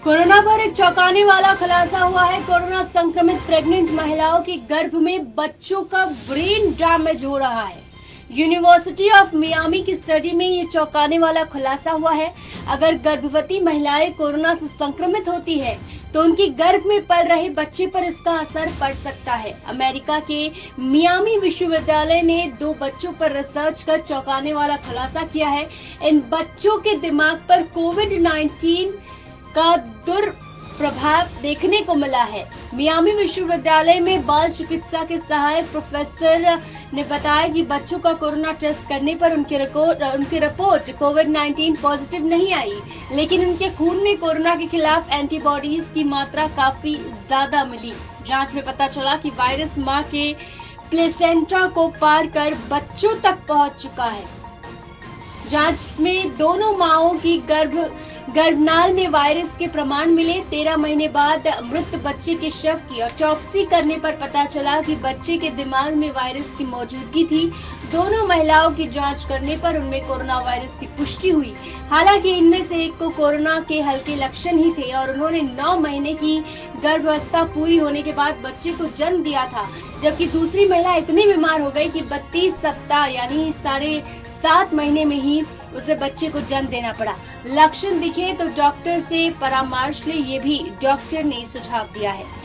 Corona पर एक चौंकाने वाला खुलासा हुआ है। कोरोना संक्रमित प्रेग्नेंट महिलाओं के गर्भ में बच्चों का ब्रेन डैमेज हो रहा है। यूनिवर्सिटी ऑफ मियामी की स्टडी में ये चौंकाने वाला खुलासा हुआ है। अगर गर्भवती महिलाएं कोरोना से संक्रमित होती है तो उनकी गर्भ में पल रहे बच्चे पर इसका असर पड़ सकता है। अमेरिका के मियामी विश्वविद्यालय ने 2 बच्चों पर रिसर्च कर चौंकाने वाला खुलासा किया है। इन बच्चों के दिमाग पर कोविड-19 का दुष्प्रभाव देखने को मिला है। मियामी विश्वविद्यालय में बाल चिकित्सा के सहायक प्रोफेसर ने बताया कि बच्चों का कोरोना टेस्ट करने पर उनकी रिपोर्ट कोविड-19 पॉजिटिव नहीं आई, लेकिन उनके खून में कोरोना के खिलाफ एंटीबॉडीज की मात्रा काफी ज्यादा मिली। जांच में पता चला कि वायरस मां के प्लेसेंटा को पार कर बच्चों तक पहुंच चुका है। जांच में दोनों माओं की गर्भनाल में वायरस के प्रमाण मिले। 13 महीने बाद मृत बच्चे के शव की ऑटोप्सी करने पर पता चला कि बच्चे के दिमाग में वायरस की मौजूदगी थी। दोनों महिलाओं की जांच करने पर उनमें कोरोना वायरस की पुष्टि हुई। हालांकि इनमें से एक को कोरोना के हल्के लक्षण ही थे और उन्होंने 9 महीने की गर्भावस्था पूरी होने के बाद बच्चे को जन्म दिया था, जबकि दूसरी महिला इतनी बीमार हो गई कि 32 सप्ताह यानी 7.5 महीने में ही उसे बच्चे को जन्म देना पड़ा। लक्षण दिखे तो डॉक्टर से परामर्श ले, ये भी डॉक्टर ने सुझाव दिया है।